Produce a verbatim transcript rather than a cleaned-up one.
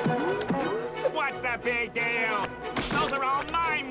What's the big deal? Those are all my